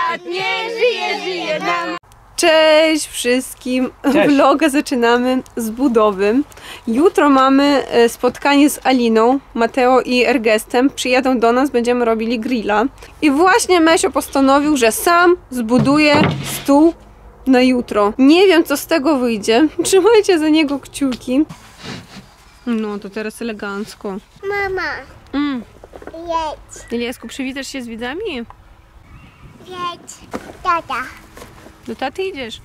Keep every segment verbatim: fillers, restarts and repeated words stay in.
lat, nie żyje, żyje nam. Cześć wszystkim! Cześć. Vloga zaczynamy z budowy. Jutro mamy spotkanie z Aliną, Mateo i Ergestem. Przyjadą do nas, będziemy robili grilla. I właśnie Mesio postanowił, że sam zbuduje stół na jutro. Nie wiem, co z tego wyjdzie. Trzymajcie za niego kciuki. No, to teraz elegancko. Mama, Mm. jedź, Eliasku, przywitasz się z widzami? jedź, tata. Do taty idziesz?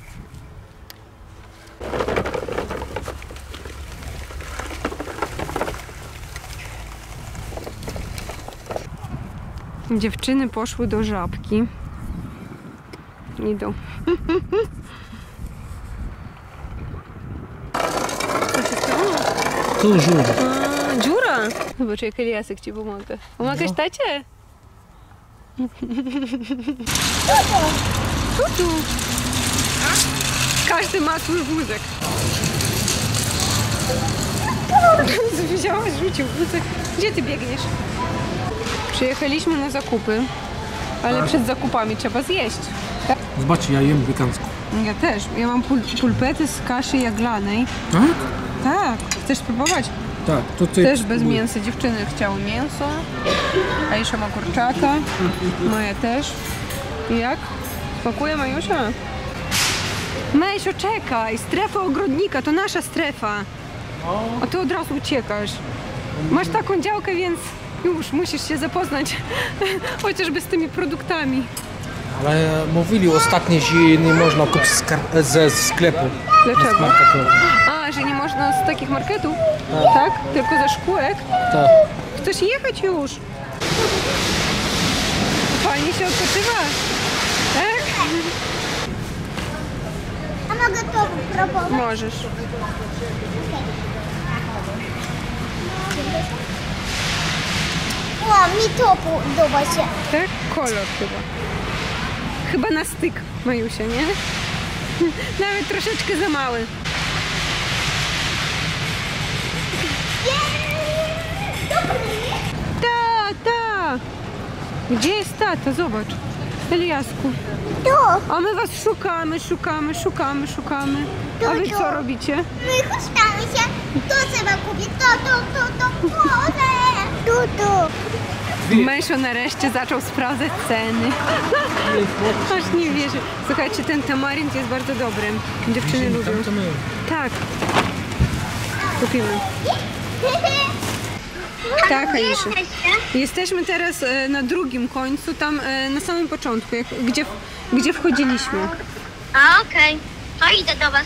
Dziewczyny poszły do żabki. Idą. Co się stało? Tu żur. A, dziura! Zobacz, jak Eliasek ci pomaga. Pomagasz No. tacie? Tutu! Każdy ma swój wózek. Widziałaś, rzucił wózek. Gdzie ty biegniesz? Przyjechaliśmy na zakupy, ale Tak. przed zakupami trzeba zjeść. Tak? Zobaczcie, ja jem wegańsko. Ja też. Ja mam pul pulpety z kaszy jaglanej. Tak? Tak. Chcesz spróbować? Tak. To ty Też bez mięsa. Dziewczyny chciały mięso. Aisza ma kurczaka. Moja też. I jak? Smakuje, Majusia? Mesio, czekaj! Strefa ogrodnika, to nasza strefa. A ty od razu uciekasz. Masz taką działkę, więc już musisz się zapoznać chociażby z tymi produktami. Ale mówili ostatnio, że nie można kupić ze sklepu. Dlaczego? Z marketu. A, że nie można z takich marketów? Tak? Tylko ze szkółek? Tak. Chcesz jechać już? Fajnie się odpoczywa? Tak? A mogę to próbować? Możesz. O, mi to podoba się. Tak? Kolor chyba. Chyba na styk, Majusia, nie? Nawet troszeczkę za mały. Ta, ta! Gdzie jest tata? Zobacz. Eliasku. Tu, A my was szukamy, szukamy, szukamy, szukamy. A wy co robicie? my chustamy się. To trzeba kupić. To, to, to, to, to, tu, tu. Mesio nareszcie zaczął sprawdzać ceny. Aż nie wierzę. Słuchajcie, ten tamarynd jest bardzo dobry. Dziewczyny lubią. Tam to my. Tak. Kupimy. Tak, Aisza. Jesteśmy teraz e, na drugim końcu, tam e, na samym początku, jak, gdzie, gdzie wchodziliśmy. A, okej. To idę do was.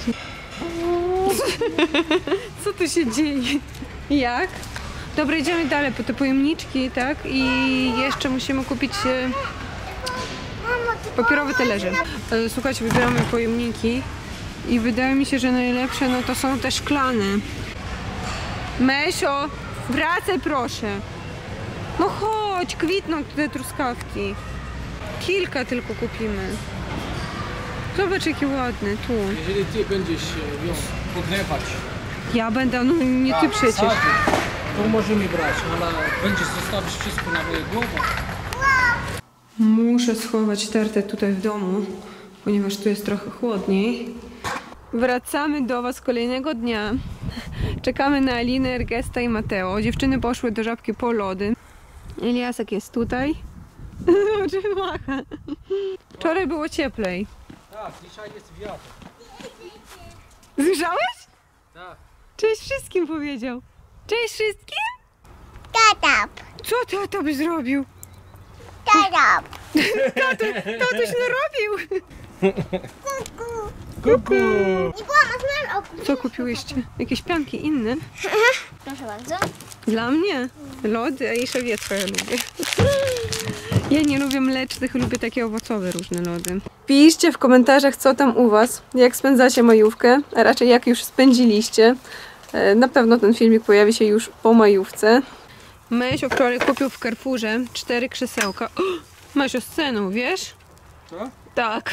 Co tu się dzieje? Jak? Dobra, idziemy dalej po te pojemniczki, tak? I jeszcze musimy kupić e, papierowe talerze. E, słuchajcie, wybieramy pojemniki i wydaje mi się, że najlepsze no to są te szklane. Mesio, wracaj proszę. No chodź, kwitną te truskawki. Kilka tylko kupimy. Zobacz, jakie ładne, tu. Jeżeli ty będziesz ją pogrywać, Ja będę, no nie ty przecież. to możemy brać, ale będziesz zostawić wszystko na moje głowę. Muszę schować tartę tutaj w domu, ponieważ tu jest trochę chłodniej. Wracamy do was kolejnego dnia. Czekamy na Alinę, Ergesta i Mateo. Dziewczyny poszły do żabki po lody. Eliasek jest tutaj. Zobacz, macha. Wczoraj było cieplej. Tak, dzisiaj jest wiatr. Słyszałeś? Tak. Cześć wszystkim powiedział. Cześć wszystkim? Tata, Co tata by zrobił? tata. Tatuś narobił. Kuku. Kuku! Iguana, znasz oku. Co kupiłyście? Jakieś pianki inne? Proszę bardzo. Dla mnie? Lody, a Aisza wie, co ja lubię. Ja nie lubię mlecznych, lubię takie owocowe różne lody. Piszcie w komentarzach, co tam u was, jak spędzacie majówkę, a raczej jak już spędziliście. Na pewno ten filmik pojawi się już po majówce. Mesio wczoraj kupił w Carrefourze cztery krzesełka. O, Mesio z ceną, wiesz? Co? Tak.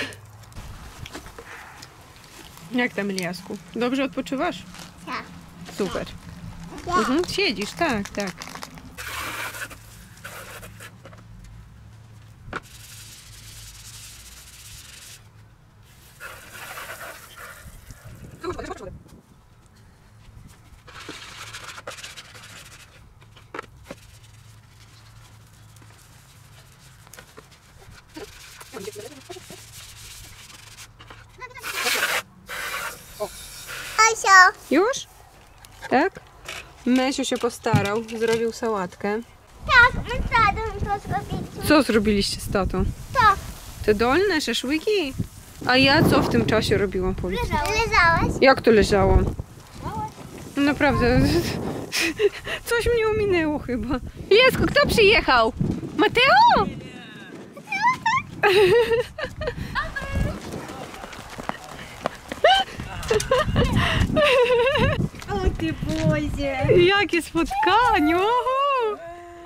Jak tam, Eliasku? Dobrze odpoczywasz? Tak. Super. Mhm, siedzisz, tak, tak. Mysio. Już? Tak? Mesio się postarał, zrobił sałatkę. Tak, my z tatą to zrobiliśmy. Co zrobiliście z tatą? To. Te dolne szaszłyki? A ja co w tym czasie robiłam? Powiedz. Leżałeś? Jak to leżałam? Naprawdę. Coś mnie ominęło chyba. Jesku, kto przyjechał? Mateo? O ty Boże. Jakie spotkanie! Oho!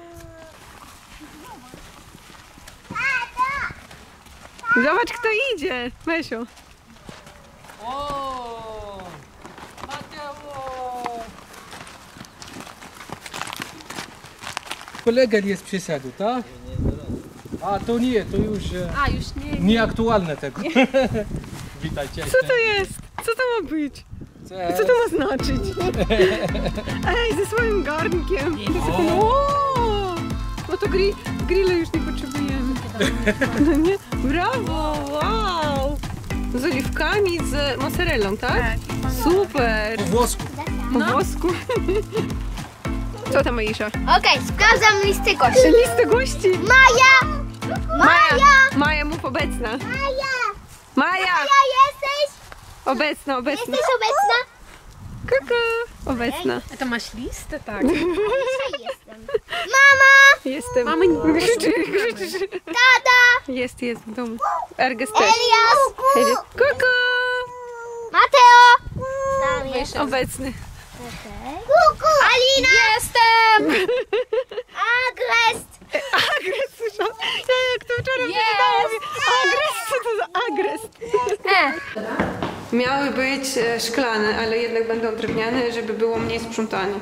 Zobacz, kto idzie, Mesio. O! Mateo! Kolega jest przyszedł, tak? A to nie, to już e, A, już nie. nieaktualne tego. Witajcie. Co to jest? Co to ma być? Cześć. Co to ma znaczyć? Ej, ze swoim garnkiem. O! No to gri grilla już nie potrzebujemy. No nie? Brawo, wow! Z oliwkami, z mozzarellą, tak? Super! Po włosku. Po włosku. Co tam, Aisza? Okej, sprawdzam listy gości. Listy gości. Maja! Maja! Maja, mów obecna. Maja! Maja! Maja, jesteś? Obecna, obecna. Jesteś obecna? Kuku. Obecna. A to masz listę, tak? Jestem. Mama! Jestem. Mamy nie- Krzyczy, krzyczy. Tata! Jest, jest w domu. Erges też. Elias! Hej, Kuku. Mateo! Tam jest. Obecny. Kuku! Alina! Jestem! Agrest! Agres, słyszałam? Ja jak to wczoraj przeczytałam, mówię, agres, co to za agres? E. Miały być e, szklane, ale jednak będą drewniane, żeby było mniej sprzątania.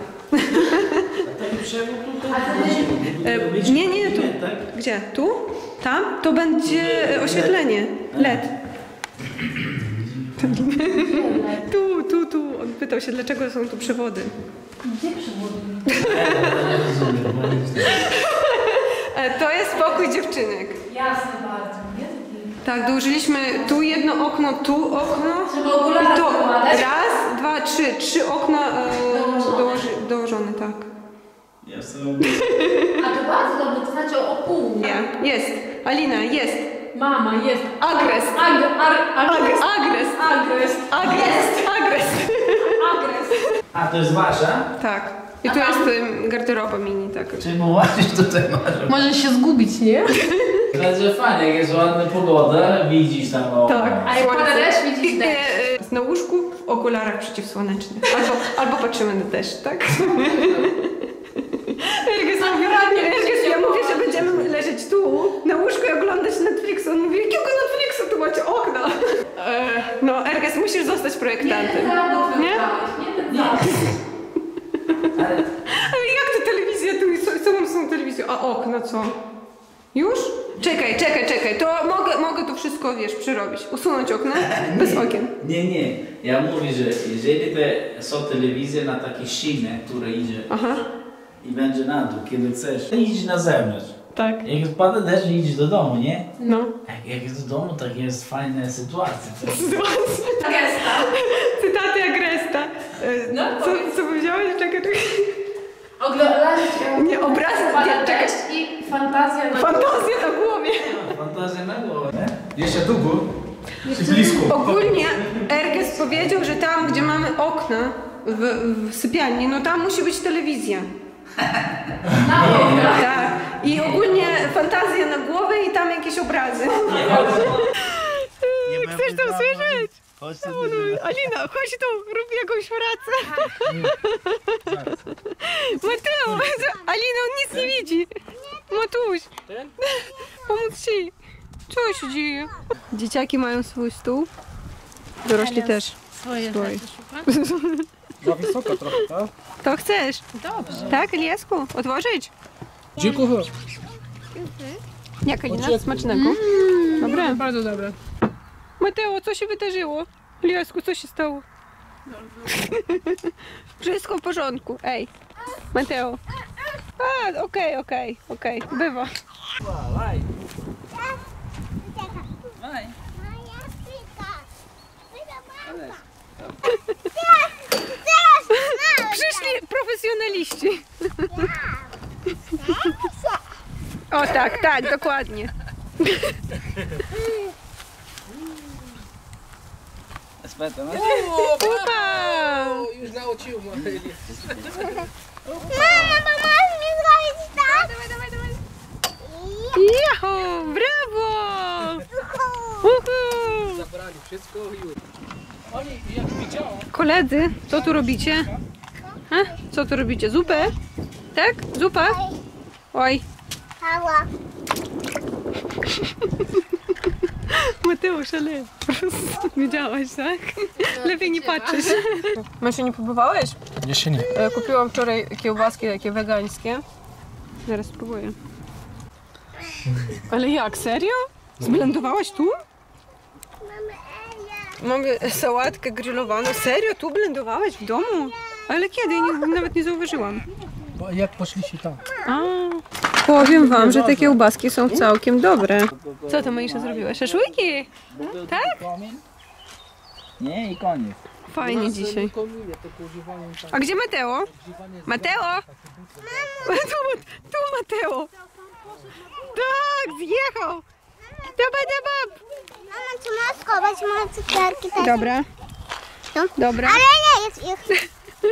E, nie, nie, tu. Gdzie? Tu? Tam? To będzie e, oświetlenie. L E D. Tu, tu, tu. On pytał się, dlaczego są tu przewody. Gdzie przewody? To jest pokój dziewczynek. Jasne bardzo, nie? Tak, dołożyliśmy tu jedno okno, tu okno. Żeby okulary I to zakładać? raz, dwa, trzy. Trzy okna e, dołoży, dołożone, tak. Jestem. A to bardzo dobrze, to znaczy o pół. Nie, jest. Alina, jest. Mama, jest. Agres. Ag, ar, agres. Agres. Agres. Agres. Agres. Agres. A to jest wasza? Tak. I tu jest em, garderoba mini, tak. Czyli położysz tutaj masz. Możesz się zgubić, nie? Także fajnie, jak jest ładna pogoda, widzisz tam o. Tak. A jak pada deszcz, widzisz I, deszcz. e, e, na łóżku w okularach przeciwsłonecznych. Albo, albo patrzymy na deszcz, tak? Erges mówi, Erges, ja mówię, że będziemy leżeć tu, na łóżku i oglądać Netflix. On mówi, jakiego Netflixa, tu macie okna. E, no, Erges, musisz zostać projektantem. Nie? Nie ten zamok. Ale Ale jak to telewizja tu i co, co mam z tą telewizją? A okna co? Już? Czekaj, czekaj, czekaj. To mogę, mogę to wszystko, wiesz, przerobić. Usunąć okna bez okien. nie, nie. Ja mówię, że jeżeli te są telewizje na takie szyny, które idzie Aha, i będzie na dół, kiedy chcesz, idź na zewnątrz. tak. Jak pada deszcz, idź do domu, nie? No. Jak, jak jest do domu, tak jest fajna sytuacja. Gesta. Cytaty Agresta. E, No, co, powiedz. co powiedziałeś? Czekaj, czekaj. Oglądać Nie, obrazy, pada nie, czekaj. deszcz i fantazja na Fantazja na głowie. Fantazja na głowę. Jeszcze długo? Czy blisko? Ogólnie Erges powiedział, że tam, gdzie mamy okna w, w sypialni, no tam musi być telewizja. Na głowę. Tak. I ogólnie fantazja na głowę i tam jakieś obrazy. Chcesz to usłyszeć? Chodź O, no, Alina, chodź tu, rób jakąś pracę. Mateo, Alina, on nic nie widzi. Matuś, pomóc ci. Co się dzieje? Dzieciaki mają swój stół. Dorośli też. Swoje Swoje. rzeczy szuka. Za wysoko trochę, tak? To chcesz? Dobrze. Tak, Eliasku? Otworzyć? Dziękuję. Jak, Alina? Dziękuję. Smacznego. Dobre? Bardzo dobre. Mateo, co się wydarzyło? Eliasku, co się stało? Wszystko w porządku. Ej, Mateo. A, okej, okej, okej. Bywa. Vai. Vai. Maja, Afrika. Maja, mama. O tak, tak, dokładnie. Aspetta, no? Upa! Już nauczył mnie. Mama, pomoż mi zrobić tak! Dawaj, dawaj, dawaj. Jaho, brawo! Uhu. Zabrali wszystko już. Oni, jak widziałem, Koledzy, co tu robicie? Ha? Co tu robicie? Zupę? Tak? Zupa? Oj, Hała. Mateusz, ale wiedziałaś, tak? Lepiej nie patrzeć. Maszu, nie próbowałeś? jeszcze nie. E, Kupiłam wczoraj kiełbaski takie wegańskie. Zaraz spróbuję. Ale jak, serio? Zblendowałaś tu? Mogę sałatkę grillowaną. Serio? Tu blendowałeś w domu? Ale kiedy? Ja nie, nawet nie zauważyłam. Bo jak poszliście tam? A, powiem wam, że te kiełbaski są całkiem dobre. Co to Maisza zrobiła? Szaszłyki? Tak? Nie, i koniec. Fajnie dzisiaj. A gdzie Mateo? Mateo? Tu, tu Mateo. Tak, zjechał. Daba, daba. Mama, czy możesz schować moje cukierki też? Dobra. Tu? Dobra. Ale nie jest ich.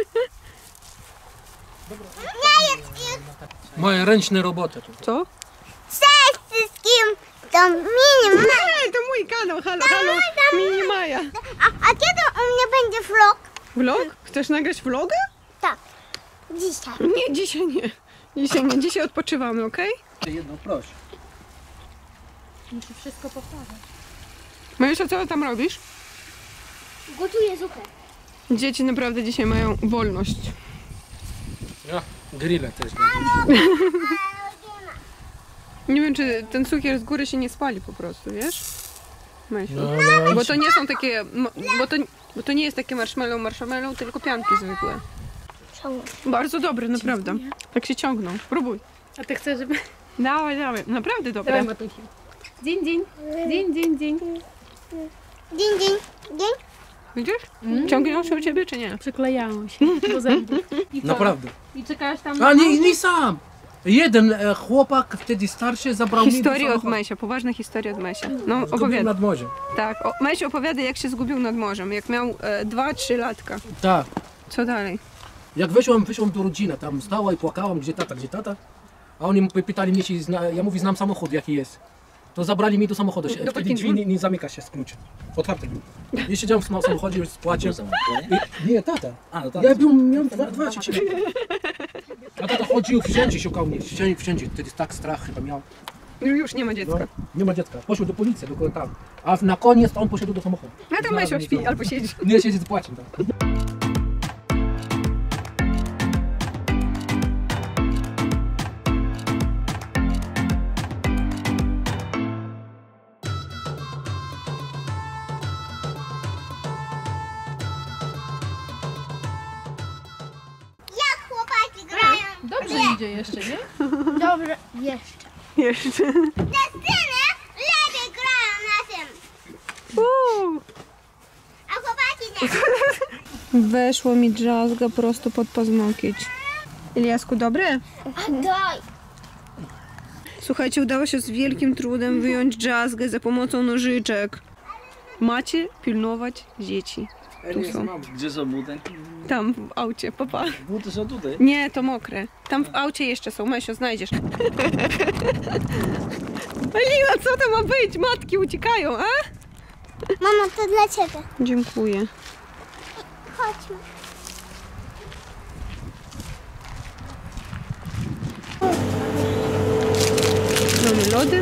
Nie jest ich. Moje ręczne roboty tu. Co? Cześć wszystkim. To mini ma. Ej, to mój kanał. Halo, halo. Mini Maja. A, a kiedy u mnie będzie vlog? Vlog? Chcesz nagrać vloga? Tak. Dzisiaj. Nie, dzisiaj nie. Dzisiaj nie. Dzisiaj odpoczywamy, okej? Jedno proszę. Muszę wszystko powtarzać. Majusia, co tam robisz? Gotuję zupę. Dzieci naprawdę dzisiaj mają wolność. Ja, grille też. Nie wiem, czy ten cukier z góry się nie spali po prostu, wiesz? Majusiu. No, no, Bo to nie są takie, mo- bo to, bo to nie jest takie marshmallow, marshmallow, tylko pianki zwykłe. Bardzo dobre, naprawdę. Tak się ciągną. Próbuj. A ty chcesz, żeby... Dawaj, dawaj. Naprawdę dobre. Dawaj, Matusiu. Dzień, dzień. Dzień, dzień, dzień. Dzień, dzień, dzień. Widzisz? Ciągną się u ciebie, czy nie? Przyklejało się do zębów. I co? naprawdę. I czekałaś tam A nie, nie sam. Jeden e, chłopak, wtedy starszy, zabrał mnie do Historia od samochodu. Majsia, poważna historia od Majsia. No, Zgubił opowiadaj. nad morzem. Tak, o, Majsia opowiada, jak się zgubił nad morzem, jak miał e, dwa trzy latka. Tak. Co dalej? Jak wyszłam, wyszłam do rodziny, tam stała i płakałam, gdzie tata, gdzie tata. A oni pytali mnie, czy zna, ja mówię, znam samochód, jaki jest. To zabrali mnie do samochodu, wtedy parkingu? drzwi nie, nie zamyka się z kluczem. Otwarte był. Ja siedziałem w samochodzie, już z płaczem. I, nie, tata. A, no tata. Ja byłem, miałem dwa, dwa czy trzy. A tata chodził wszędzie, szukał mnie, wszędzie, wszędzie. Wtedy tak strach chyba miał. Już nie ma dziecka. No, nie ma dziecka. Poszedł do policji, do tam. A na koniec on poszedł do samochodu. A tam Majsia Znalazł śpi mnie albo siedzi. tam. Nie, siedzi z płaczem tam. Jak chłopaki grają? Dobrze idzie jeszcze, nie? Dobrze, jeszcze. Jeszcze. Dziewczyny lepiej grają na tym. Uuu. A chłopaki nie. Weszło mi drzazga prosto pod paznokieć. Iliasku, dobre? A daj. Słuchajcie, udało się z wielkim trudem wyjąć drzazgę za pomocą nożyczek. Macie pilnować dzieci. Tu są. Gdzie są buty? Tam w aucie, papa. Buty są tutaj. Nie, to mokre. Tam w aucie jeszcze są. Mesio, znajdziesz. Alina, co to ma być? Matki uciekają, a? Mama, to dla ciebie. Dziękuję. Chodźmy. Mamy lody.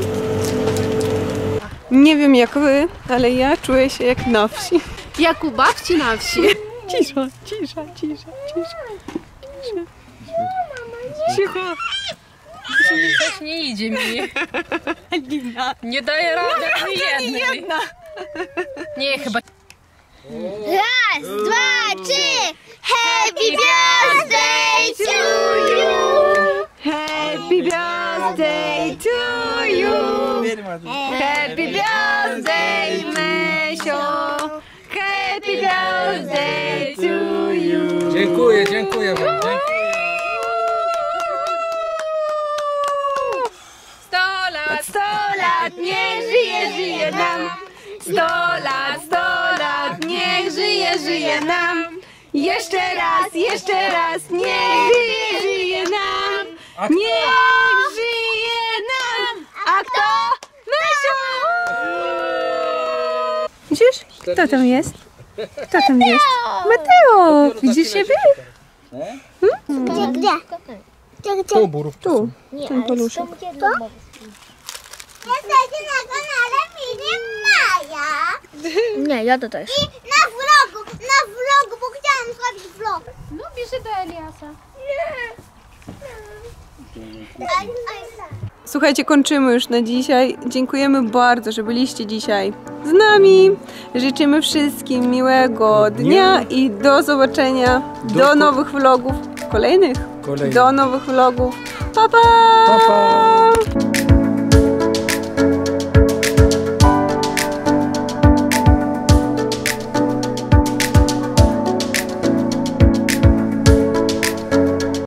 Nie wiem jak wy, ale ja czuję się jak na wsi. Jak u babci na wsi. Cisza, cisza, cisza, cisza. Cisza. Cicho. Coś nie idzie mi. Alina. Nie daje rady ani jednej. Jedna. Nie, chyba... Raz, dwa, trzy. Happy birthday to you. Happy birthday to you. Happy birthday, Mesio. Happy birthday to you. Dziękuję, dziękuję wam. Dziękuję. sto żyje nam. Sto lat, sto lat, niech żyje, żyje nam. Jeszcze raz, jeszcze raz, niech żyje, żyje nam. Niech żyje nam. A kto? Mysiu! Widzisz? Kto tam jest? Kto tam jest? Mateo! Widzisz siebie? Gdzie, gdzie? Gdzie, gdzie? Tu, ten paluszek. Jesteście na kanale Mini Maja. Nie, ja to też. I na vlogu, na vlogu, bo chciałam zrobić vlog. No, bierze do Eliasa. Aj, aj. Słuchajcie, kończymy już na dzisiaj. Dziękujemy bardzo, że byliście dzisiaj z nami. Życzymy wszystkim miłego dnia i do zobaczenia, do nowych vlogów, kolejnych, Kolejnych. do nowych vlogów. Pa, pa! Pa, pa.